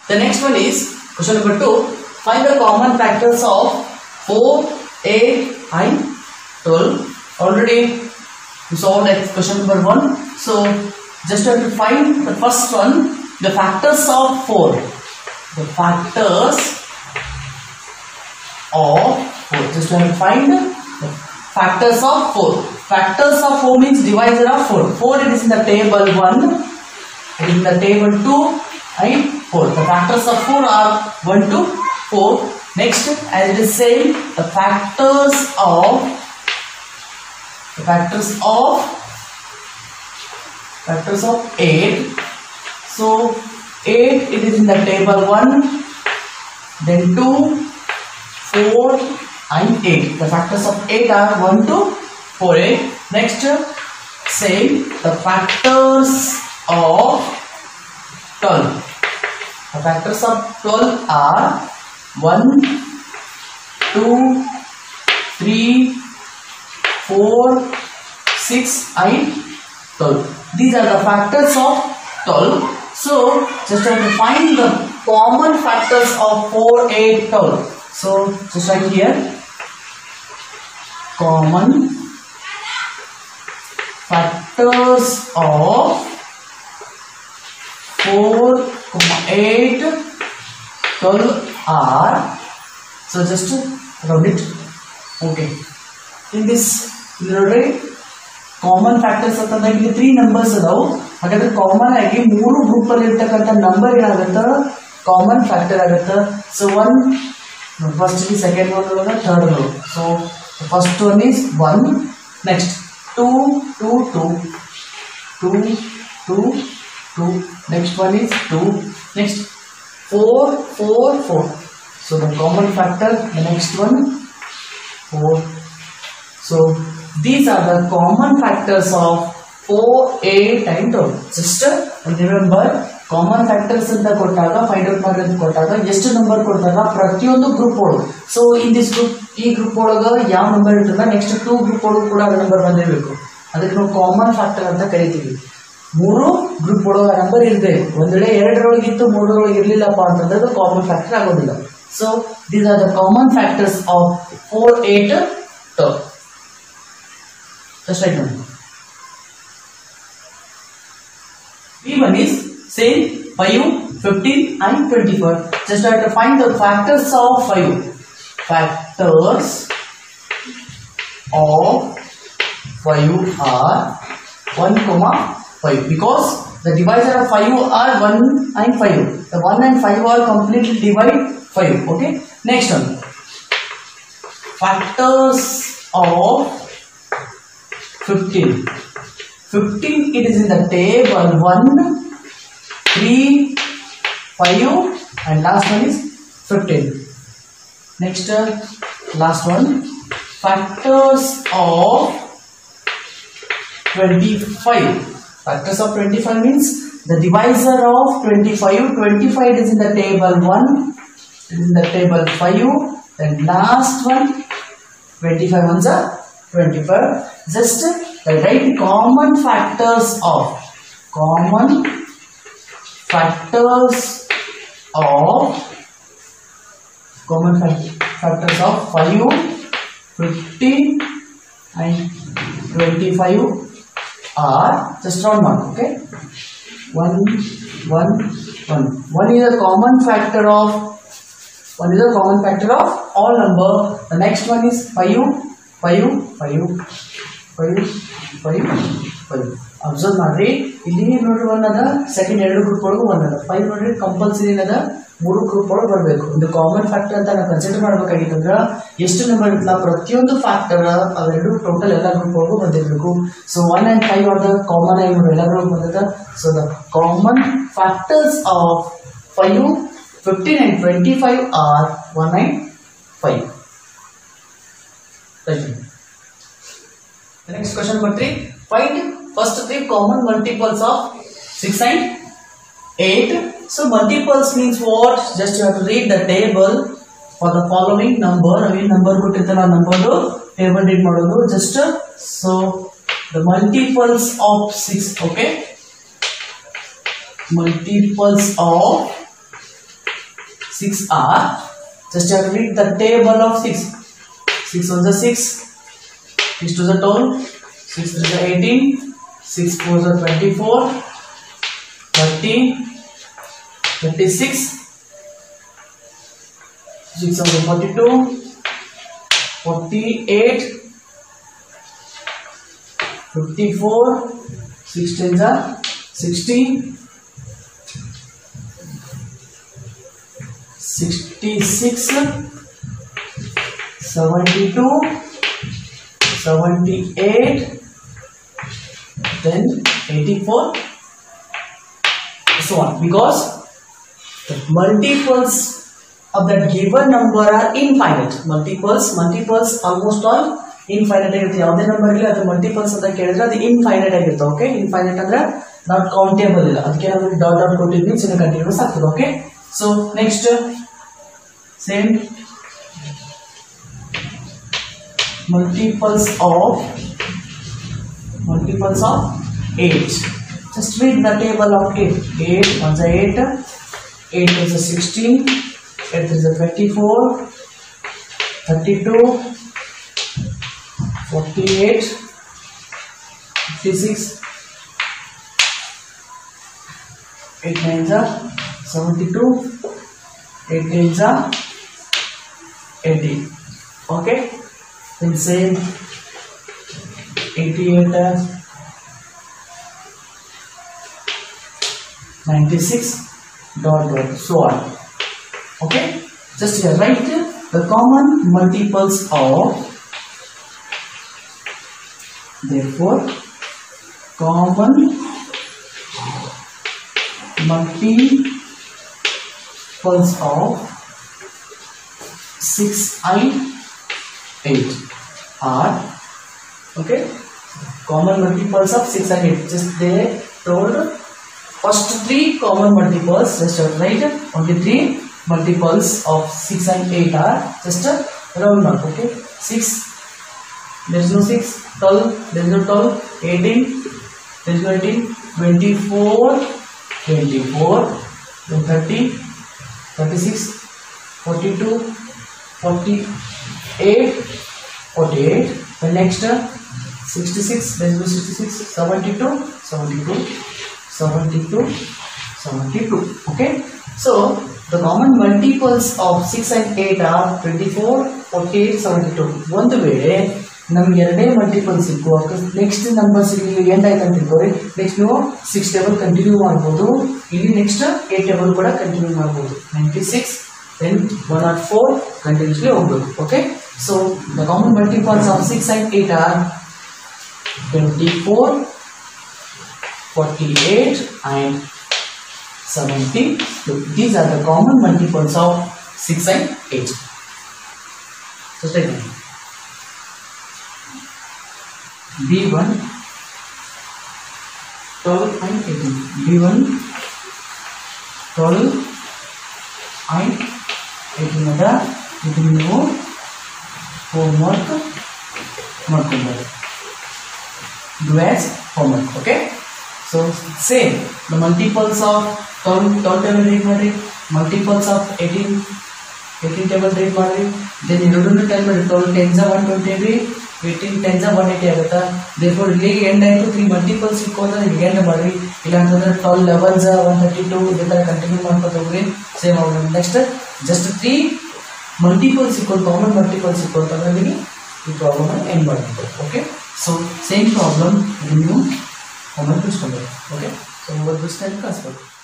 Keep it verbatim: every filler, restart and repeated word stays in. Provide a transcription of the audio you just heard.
The next one is question number two. Find the common factors of four, eight and twelve. Already we saw that question number one. So just have to find the first one, the factors of four. The factors of four. Just have to find the factors of four. Factors of four means divisor of four. four it is in the table one, it is in the table two and four. The factors of four are one to four. Next, as it is saying, the factors of the factors of factors of eight. So eight it is in the table one, then two, four and eight. The factors of eight are one to four, eight. Next, same, the factors of twelve. The factors of twelve are one, two, three, four, six and twelve. These are the factors of twelve. So just try to find the common factors of four, eight, twelve. So just write here common factors of four, eight, twelve are, so just round it. Okay, in this already common factors ಅಂತಂದಾಗ ಇಲ್ಲಿ three numbers ಅದಾವು. ಹಾಗಾದ್ರೆ common ಆಗಿ ಮೂರು group ಅಲ್ಲಿ ಇರತಕ್ಕಂತ number ಏನಾಗುತ್ತೆ, common factor ಆಗುತ್ತೆ. So one first is second one ಒಳಗ third one. So the first one is one. Next two, two, two, two, two, two. Next one is two. Next four, four, four. So the common factor, the next one four. So these are the common factors of four, eight and twelve. Just remember, common factors anta kottaga find out ಮಾಡೋದು ಕೊಟ್ಟಾಗ ಎಷ್ಟು number ಕೊಡ್ತಾರ ಪ್ರತಿಯೊಂದು group ಒಳಗೆ. So in this group, ಈ group ಒಳಗೆ ಯಾವ number ಇರ್ತದ ನೆಕ್ಸ್ಟ್ ಟೂ ಗ್ರೂಪ್ ಒಳಗೆ ಕೂಡ ನಂಬರ್ ಬಂದಿರಬೇಕು. ಅದಕ್ಕೆ ನಾವು ಕಾಮನ್ ಫ್ಯಾಕ್ಟರ್ ಅಂತ ಕರಿತೀವಿ. ಮೂರು ಗ್ರೂಪ್ ಒಳಗೆ ನಂಬರ್ ಇರಬೇಕು. ಒಂದ್ ವೇಳೆ ಎರಡರೊಳಗಿತ್ತು ಮೂರರೊಳಗೆ ಇರ್ಲಿಲ್ಲಪ್ಪ ಅಂತಂದ್ರೆ ಕಾಮನ್ ಫ್ಯಾಕ್ಟರ್ ಆಗೋದಿಲ್ಲ. So these are the common factors of four, eight, twelve. Just write down. B one is same five, fifteen and twenty-four. Just try to find the factors of five. Factors of five are one comma five, because the divisor of five are one and five. The one and five are completely divide five. Okay. Next one. Factors of fifteen. fifteen it is in the table one, three, five and last one is fifteen. Next uh, last one, factors of twenty-five. Factors of twenty-five means the divisor of twenty-five. twenty-five is in the table one, it is in the table five, then last one twenty-five ones are twenty-five. Just uh, write common factors of common factors of common factors of five, fifteen and twenty-five are just round one. Okay, one, one, one. One is a common factor of one is a common factor of all number. The next one is five, five, five, five, five, five. Observe ಮಾಡ್ರಿ, ಇಲ್ಲಿ ನೋಡ್ರಿ one ಅದ, second ಎರಡು group ಒಳಗೂ one ಅದ. Five ನೋಡ್ರಿ compulsory ಏನದ, ಮೂರು ಗ್ರೂಪ್ ಒಳಗೆ ಬರಬೇಕು. ಒಂದು ಕಾಮನ್ ಫ್ಯಾಕ್ಟರ್ ಅಂತ ನಾವು ಕನ್ಸಿಡರ್ ಮಾಡ್ಬೇಕಾಗಿತ್ತಂದ್ರ ಎಷ್ಟು ನಂಬರ್ ಇರ್ತಲ್ಲ ಪ್ರತಿಯೊಂದು ಫ್ಯಾಕ್ಟರ್ ಅವೆರಡು ಟೋಟಲ್ ಎಲ್ಲ ಗ್ರೂಪ್ ಒಳಗೂ ಬಂದಿರಬೇಕು. So one and five are the common ಆಗಿ ಎಲ್ಲ ಗ್ರೂಪ್ ಬಂದದ. So the common factors of five, fifteen and twenty five are one and five. The next question number three. Find first three common multiples of six and eight. So multiples means what? Just you have to read the table for the following number. I mean number ಕೊಟ್ಟಿರ್ತಾರ, number table read ಮಾಡೋದು. Just so the multiples of six. Okay, multiples of six are, just have to read the table of six. six ones are six, six twos are twelve, six threes are eighteen, six fours are twenty-four, thirty, thirty-six, six ones are forty-two, forty-eight, fifty-four, six tens are sixty, sixty-six, seventy-two, seventy-eight, then eighty-four, so on, because the multiples of that given number are infinite. Multiples, multiples almost all infinite ಆಗಿರುತ್ತೆ. ಯಾವುದೇ number ಇಲ್ಲ ಅದು multiples ಅಂತ ಕೇಳಿದ್ರೆ ಅದು infinite ಆಗಿರುತ್ತೆ. Okay, infinite ಅಂದ್ರೆ not countable ಇಲ್ಲ, ಅದಕ್ಕೆ ನಾವು ಡಾಟ್ ಡಾಟ್ ಕೊಟ್ಟಿದ್ವಿ, ಚಿನ್ನ ಕಂಟಿನ್ಯೂಸ್ ಆಗ್ತದೆ. Okay, so next same multiples of multiples of eight. Just read the table of eight. eight ones are eight, eight is a sixteen, eight is a twenty-four, thirty-two, forty-eight, fifty-six, eight nines are seventy-two, eight tens are eighty. Okay, then same eighty-eight, ninety-six, dot dot, so on. Okay, just here write the common multiples of, therefore common multiples of six and eight are, okay, common multiples of six and eight. Just they told first three common multiples, just write only three multiples of six and eight are just a round number. Okay, six, there is no six, twelve, there is no twelve, eighteen, there is no eighteen, twenty-four, twenty-four, then thirty, thirty-six, forty-two, forty-eight, forty-eight, the next sixty-six, there is no sixty-six, seventy-two, seventy-two, seventy-two, seventy-two. Okay, so the common multiples of six and eight are twenty-four, forty-eight, seventy-two. ಒಂದು ವೇಳೆ ನಮ್ಗೆ ಎರಡೇ multiple ಸಿಕ್ಕು, next numbers ಇಲ್ಲಿ end ಆಯ್ತು ಅಂತ ತಿಳ್ಕೊಳ್ಳಿ, next ನೀವು ಸಿಕ್ಸ್ ಟೇಬಲ್ ಕಂಟಿನ್ಯೂ ಮಾಡ್ಬೋದು, ಇಲ್ಲಿ ನೆಕ್ಸ್ಟ್ ಏಟ್ ಟೇಬಲ್ ಕೂಡ ಕಂಟಿನ್ಯೂ ಮಾಡ್ಬೋದು. Ninety six then one oh four continuously ಹೋಗ್ಬೇಕು. Okay, so the common multiples of six and eight are twenty-four, forty-eight and seventy-two. These are the common multiples of six and eight. So take it. B one, twelve and eighteen. B one, twelve and eighteen ada ಇದು ನೀವು homework ಮಾಡ್ಕೊಬೋದು, do as homework. Okay, so same the multiples of twelve table read ಮಾಡಿ, multiples of eighteen eighteen table read ಮಾಡಿ, then ಎರಡನ್ನೂ time ಮಾಡಿ, twelve tens one twenty, eighteen tens one eighty ಆಗುತ್ತಾ. therefore ಇಲ್ಲಿಗೆ end ಆಯಿತು, three multiples ಸಿಕ್ಕೋದ್ರೆ ಇಲ್ಲಿ end ಮಾಡಿ, ಇಲ್ಲ ಅಂತಂದ್ರೆ twelve elevens one thirty two ಇದೇ ಥರ ಕಂಟಿನ್ಯೂ ಮಾಡ್ಕೊತ ಹೋಗ್ರಿ. ಸೇಮ್ ಆಗೋದು. ನೆಕ್ಸ್ಟ್ ಜಸ್ಟ್ ತ್ರೀ ಮಲ್ಟಿಪಲ್ಸ್ ಸಿಕ್ಕೋದು, ಕಾಮನ್ ಮಲ್ಟಿಪಲ್ಸ್ ಸಿಕ್ಕೋದು ನಿಮಗೆ ಈ ಪ್ರಾಬ್ಲಮ್ ಎಂಡ್ ಮಾಡ್ತಿದ್ದಾರೆ. ಓಕೆ, ಸೊ ಸೇಮ್ ಪ್ರಾಬ್ಲಮ್ ನೀವು ಹೋಮ್ವರ್ಕ್ ಬಿಡಿಸ್ಕೊಬೇಕು. ಓಕೆ, ಸೊ ಹೋಮ್ವರ್ಕ್ ಬಿಡಿಸ್ತಾ ಕಳಿಸ್ಬೇಕು.